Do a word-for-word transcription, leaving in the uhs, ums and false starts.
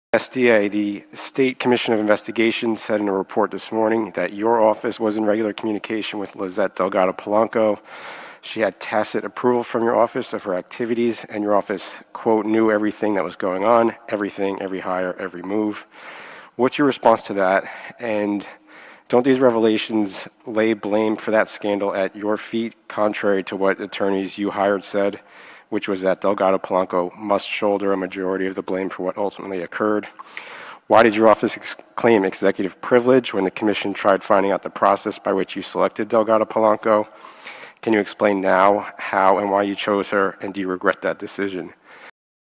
S D A, the State Commission of Investigation, said in a report this morning that your office was in regular communication with Lizette Delgado Polanco. She had tacit approval from your office of her activities, and your office, quote, knew everything that was going on, everything, every hire, every move. What's your response to that? And don't these revelations lay blame for that scandal at your feet, contrary to what attorneys you hired said, which was that Delgado Polanco must shoulder a majority of the blame for what ultimately occurred? Why did your office ex- claim executive privilege when the commission tried finding out the process by which you selected Delgado Polanco? Can you explain now how and why you chose her, and do you regret that decision?